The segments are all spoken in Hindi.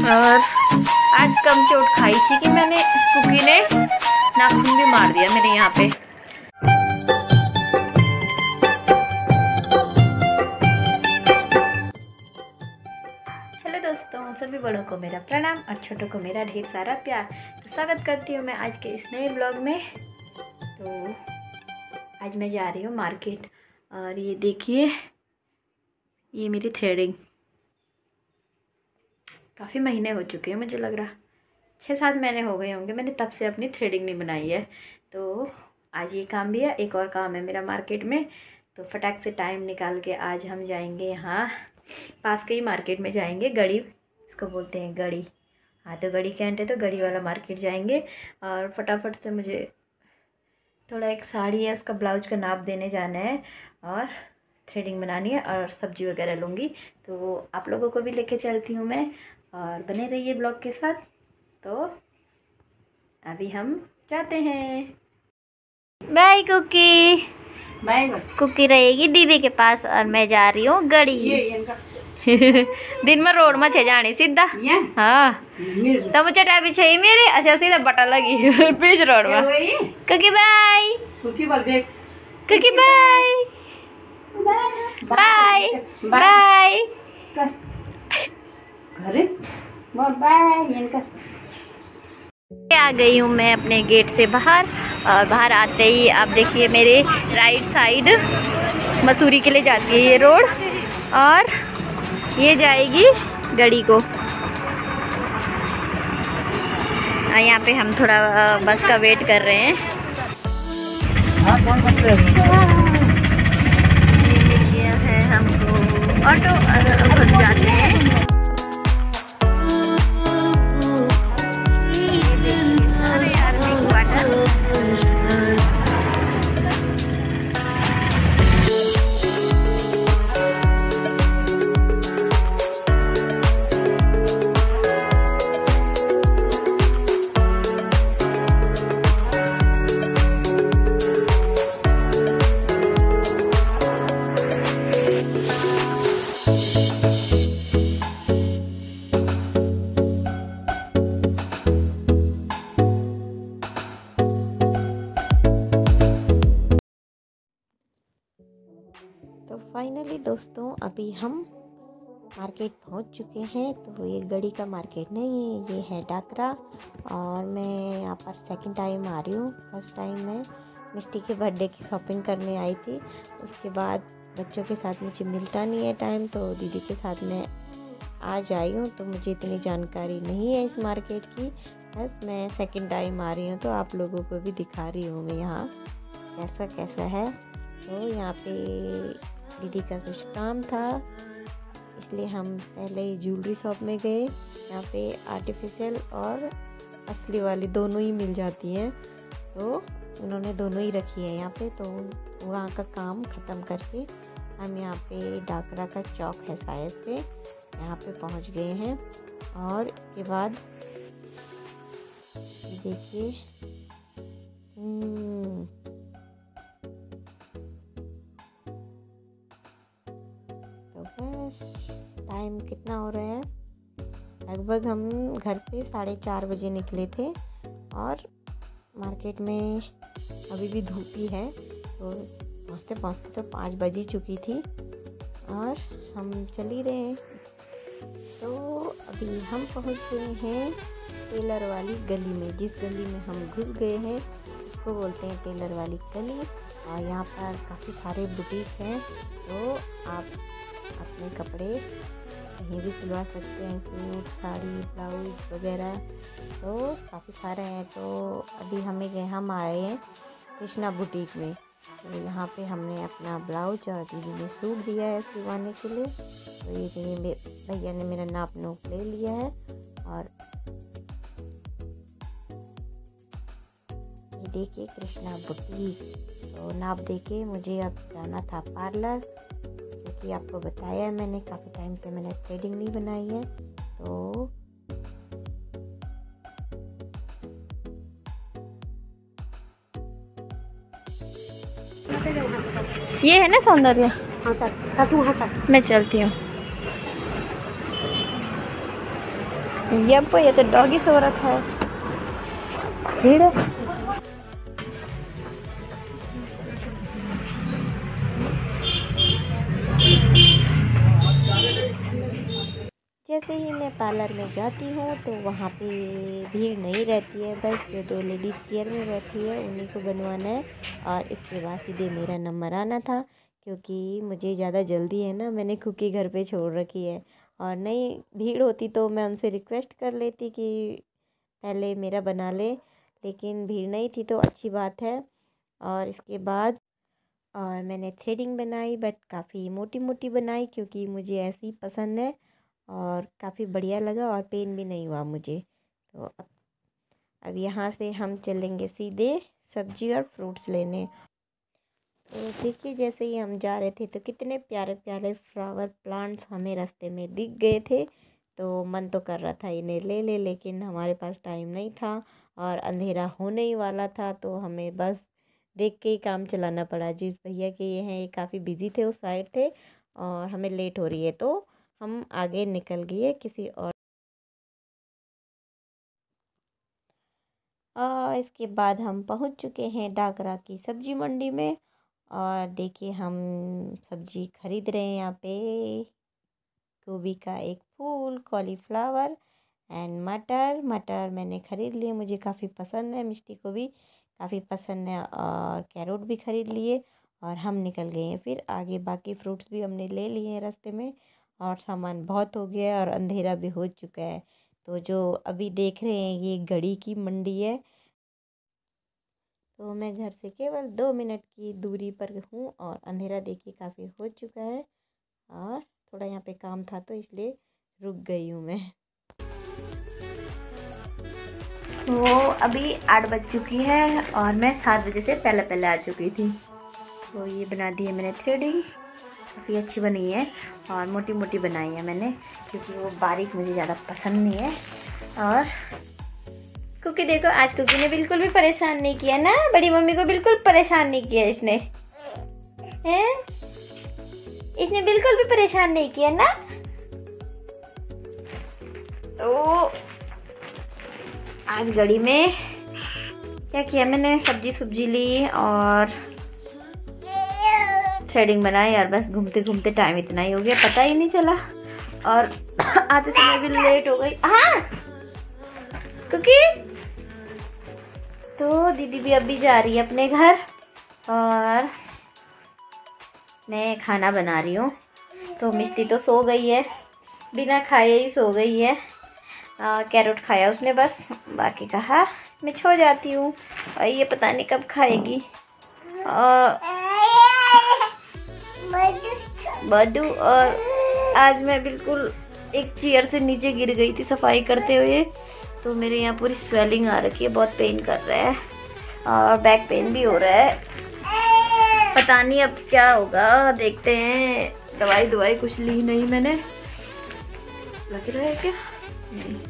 और आज कम चोट खाई थी कि मैंने कुकी ने नाखून भी मार दिया मेरे यहाँ पे। हेलो दोस्तों, सभी बड़ों को मेरा प्रणाम और छोटों को मेरा ढेर सारा प्यार। तो स्वागत करती हूँ मैं आज के इस नए ब्लॉग में। तो आज मैं जा रही हूँ मार्केट और ये देखिए, ये मेरी थ्रेडिंग काफ़ी महीने हो चुके हैं, मुझे लग रहा 6-7 महीने हो गए होंगे मैंने तब से अपनी थ्रेडिंग नहीं बनाई है। तो आज ये काम भी है, एक और काम है मेरा मार्केट में। तो फटाक से टाइम निकाल के आज हम जाएंगे, यहाँ पास के ही मार्केट में जाएंगे। गड़ी इसको बोलते हैं, गड़ी। हाँ, तो गड़ी कैंट है, तो गड़ी वाला मार्केट जाएंगे। और फटाफट से मुझे थोड़ा एक साड़ी है उसका ब्लाउज का नाप देने जाना है और थ्रेडिंग बनानी है और सब्जी वगैरह लूँगी। तो आप लोगों को भी लेके चलती हूँ मैं, और बने रहिए ब्लॉग के साथ। तो अभी हम जाते हैं। Bye cookie. बाय। कुकी रहेगी दीदी के पास और मैं जा रही हूँ गड़ी। दिन में रोड में छे जानी सीधा। हाँ, तो मुझे टाइम छे मेरे अच्छा सीधा बटा लगी बीच रोड में। कुकी बाय। कुकी बोल दे। Kuki bye bye bye. घरे बाय। इनका आ गई हूँ मैं अपने गेट से बाहर, और बाहर आते ही आप देखिए मेरे राइट साइड मसूरी के लिए जाती है ये रोड, और ये जाएगी गड़ी को। यहाँ पे हम थोड़ा बस का वेट कर रहे हैं। ये है हमको ऑटो खुद जाते हैं। तो फाइनली दोस्तों अभी हम मार्केट पहुंच चुके हैं। तो ये गड़ी का मार्केट नहीं है, ये है डाकरा। और मैं यहाँ पर सेकंड टाइम आ रही हूँ। फर्स्ट टाइम मैं मिष्टी के बर्थडे की शॉपिंग करने आई थी। उसके बाद बच्चों के साथ मुझे मिलता नहीं है टाइम, तो दीदी के साथ मैं आज आई हूँ। तो मुझे इतनी जानकारी नहीं है इस मार्केट की, बस मैं सेकंड टाइम आ रही हूँ तो आप लोगों को भी दिखा रही हूँ मैं यहाँ कैसा कैसा है। तो यहाँ पे दीदी का कुछ काम था, इसलिए हम पहले ज्वेलरी शॉप में गए। यहाँ पे आर्टिफिशियल और असली वाली दोनों ही मिल जाती हैं, तो उन्होंने दोनों ही रखी है यहाँ पे। तो वहाँ का काम ख़त्म करके हम यहाँ पे डाकरा का चौक है शायद से, यहाँ पे पहुँच गए हैं। और इसके बाद देखिए टाइम कितना हो रहा है, लगभग हम घर से 4:30 बजे निकले थे और मार्केट में अभी भी धूप ही है। तो पहुँचते पहुँचते तो 5 बज ही चुकी थी और हम चल ही रहे हैं। तो अभी हम पहुँच गए हैं टेलर वाली गली में। जिस गली में हम घुस गए हैं उसको बोलते हैं टेलर वाली गली। और यहाँ पर काफ़ी सारे बुटीक हैं, तो आप अपने कपड़े कहीं भी सिलवा सकते हैं, सूट, साड़ी, ब्लाउज वगैरह, तो काफ़ी सारे हैं। तो अभी हम आए हैं कृष्णा बुटीक में। तो यहाँ पे हमने अपना ब्लाउज और दीदी ने सूट दिया है सिलवाने के लिए। तो ये भैया ने मेरा नाप नोप ले लिया है। और ये देखिए कृष्णा बुटीक। तो नाप देके मुझे अब जाना था पार्लर, क्योंकि आपको बताया है मैंने काफ़ी टाइम से मैंने थ्रेडिंग नहीं बनाई है। तो ये है ना सौंदर्य। हाँ चल तू, हाँ चल मैं चलती हूँ। ये तो डॉगी सो रखा है। भीड़ है। जैसे ही मैं पार्लर में जाती हूँ तो वहाँ पे भीड़ नहीं रहती है, बस जो 2 लेडीज चेयर में बैठी है उन्हीं को बनवाना है। और इसके बाद सीधे मेरा नंबर आना था, क्योंकि मुझे ज़्यादा जल्दी है ना, मैंने कुकी घर पे छोड़ रखी है। और नहीं भीड़ होती तो मैं उनसे रिक्वेस्ट कर लेती कि पहले मेरा बना ले, लेकिन भीड़ नहीं थी तो अच्छी बात है। और इसके बाद और मैंने थ्रेडिंग बनाई, बट काफ़ी मोटी मोटी बनाई क्योंकि मुझे ऐसी पसंद है और काफ़ी बढ़िया लगा और पेन भी नहीं हुआ मुझे। तो अब यहाँ से हम चलेंगे सीधे सब्जी और फ्रूट्स लेने। तो देखिए जैसे ही हम जा रहे थे तो कितने प्यारे प्यारे फ्लावर प्लांट्स हमें रास्ते में दिख गए थे। तो मन तो कर रहा था इन्हें ले ले, लेकिन हमारे पास टाइम नहीं था और अंधेरा होने ही वाला था, तो हमें बस देख के ही काम चलाना पड़ा। जिस भैया के ये हैं ये काफ़ी बिजी थे, उस साइड थे और हमें लेट हो रही है तो हम आगे निकल गए किसी और इसके बाद हम पहुंच चुके हैं डागरा की सब्जी मंडी में। और देखिए हम सब्जी खरीद रहे हैं यहाँ पे। गोभी का एक फूल, कॉलीफ्लावर एंड मटर मैंने ख़रीद लिए, मुझे काफ़ी पसंद है। मिष्टी को भी काफ़ी पसंद है। और कैरोट भी ख़रीद लिए और हम निकल गए हैं फिर आगे। बाकी फ्रूट्स भी हमने ले लिए हैं रास्ते में और सामान बहुत हो गया है और अंधेरा भी हो चुका है। तो जो अभी देख रहे हैं ये गढ़ी की मंडी है। तो मैं घर से केवल 2 मिनट की दूरी पर हूँ और अंधेरा देखिए काफ़ी हो चुका है और थोड़ा यहाँ पे काम था तो इसलिए रुक गई हूँ मैं। तो अभी 8 बज चुकी है और मैं 7 बजे से पहले आ चुकी थी। तो ये बना दी है मैंने थ्रेडिंग, काफ़ी अच्छी बनी है और मोटी मोटी बनाई है मैंने क्योंकि वो बारीक मुझे ज़्यादा पसंद नहीं है। और कुकी देखो, आज कुकी ने बिल्कुल भी परेशान नहीं किया ना, बड़ी मम्मी को बिल्कुल परेशान नहीं किया इसने, हैं? इसने बिल्कुल भी परेशान नहीं किया ना। तो आज गढ़ी में क्या किया मैंने, सब्जी ली और थ्रेडिंग बनाई और बस घूमते घूमते टाइम इतना ही हो गया, पता ही नहीं चला और आते समय भी लेट हो गई। हाँ कुकी, तो दीदी भी अभी जा रही है अपने घर और मैं खाना बना रही हूँ। तो मिष्टी तो सो गई है, बिना खाए ही सो गई है। कैरोट खाया उसने बस, बाकी कहा मैं सो जाती हूँ और ये पता नहीं कब खाएगी। बड्डू, और आज मैं बिल्कुल एक चेयर से नीचे गिर गई थी सफाई करते हुए, तो मेरे यहाँ पूरी स्वेलिंग आ रखी है, बहुत पेन कर रहा है और बैक पेन भी हो रहा है। पता नहीं अब क्या होगा, देखते हैं। दवाई कुछ ली नहीं मैंने, लग रहा है क्या नहीं।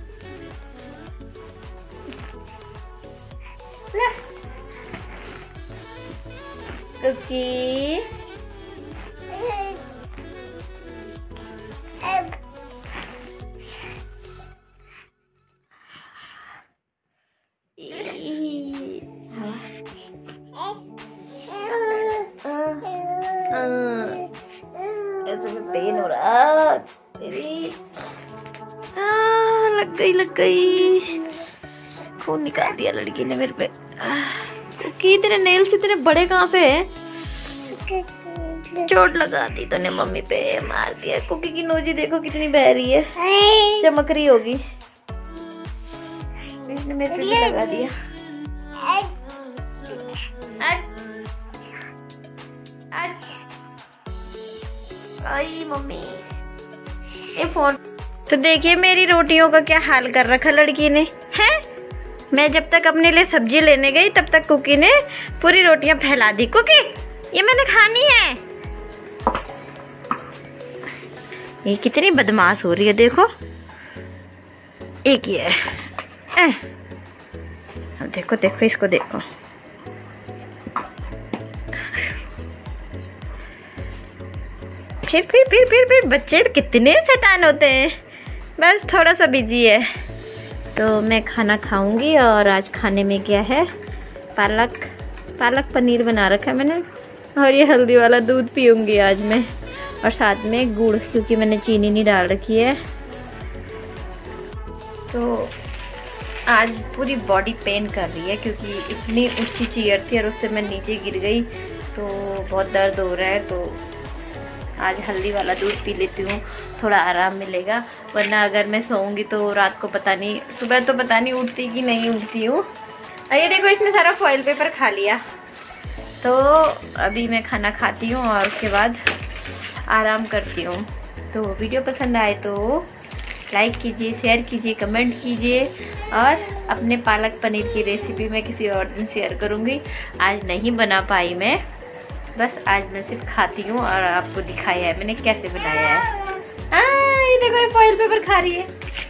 कुकी ऐसे में पेन हो रहा तेरी। लग गई खून निकाल दिया लड़की ने मेरे पे। कुकी तेरे नेल्स इतने बड़े कहाँ से हैं? चोट लगा दी तूने मम्मी पे, मार दिया। कुकी की नोजी देखो कितनी बह रही है, चमक रही होगी। इसने मेरे पे भी लगा दिया। आई मम्मी ये फोन। तो देखिए मेरी रोटियों का क्या हाल कर रखा लड़की ने, हैं? मैं जब तक अपने लिए सब्जी लेने गई तब तक कुकी ने पूरी रोटियां फैला दी। कुकी ये मैंने खानी है। ये कितनी बदमाश हो रही है देखो। एक ये देखो देखो इसको देखो। फिर बच्चे कितने शैतान होते हैं। बस थोड़ा सा बिजी है। तो मैं खाना खाऊंगी। और आज खाने में क्या है, पालक पनीर बना रखा है मैंने, और ये हल्दी वाला दूध पीऊँगी आज मैं, और साथ में गुड़, क्योंकि मैंने चीनी नहीं डाल रखी है। तो आज पूरी बॉडी पेन कर रही है क्योंकि इतनी ऊंची चेयर थी और उससे मैं नीचे गिर गई, तो बहुत दर्द हो रहा है। तो आज हल्दी वाला दूध पी लेती हूँ, थोड़ा आराम मिलेगा। वरना अगर मैं सोऊंगी तो रात को पता नहीं, सुबह तो पता नहीं उठती कि नहीं उठती हूँ। ये देखो इसने सारा फॉइल पेपर खा लिया। तो अभी मैं खाना खाती हूँ और उसके बाद आराम करती हूँ। तो वीडियो पसंद आए तो लाइक कीजिए, शेयर कीजिए, कमेंट कीजिए। और अपने पालक पनीर की रेसिपी मैं किसी और दिन शेयर करूँगी। आज नहीं बना पाई मैं, बस आज मैं सिर्फ खाती हूँ और आपको दिखाया है मैंने कैसे बनाया है। ये देखो ये फॉइल पेपर खा रही है।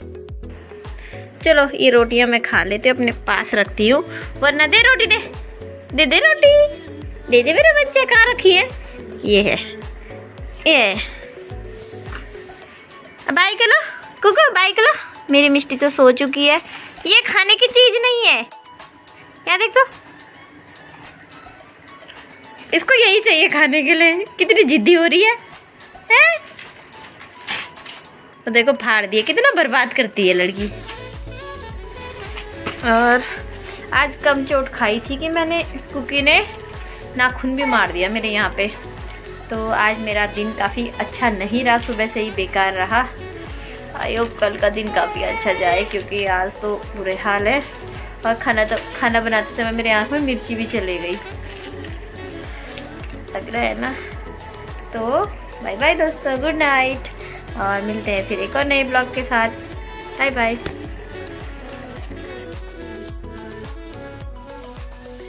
चलो ये रोटियाँ मैं खा लेती हूँ, अपने पास रखती हूँ, वरना दे रोटी, दे रोटी, दे मेरे बच्चे। कहाँ रखी है? ये है, ये बाई कर लो कुकू, बाई कर लो। मेरी मिष्टी तो सो चुकी है। ये खाने की चीज नहीं है, क्या देख तो, इसको यही चाहिए खाने के लिए। कितनी जिद्दी हो रही है, हैं? तो देखो फाड़ दिए, कितना बर्बाद करती है लड़की। और आज कम चोट खाई थी कि मैंने, कुकी ने नाखून भी मार दिया मेरे यहाँ पे। तो आज मेरा दिन काफ़ी अच्छा नहीं रहा, सुबह से ही बेकार रहा। आई होप कल का दिन काफ़ी अच्छा जाए, क्योंकि आज तो बुरे हाल है। और खाना बनाते समय मेरे आँख में मिर्ची भी चली गई, लग रहा है ना। तो बाय बाय दोस्तों, गुड नाइट, और मिलते हैं फिर एक और नए ब्लॉग के साथ। Bye bye.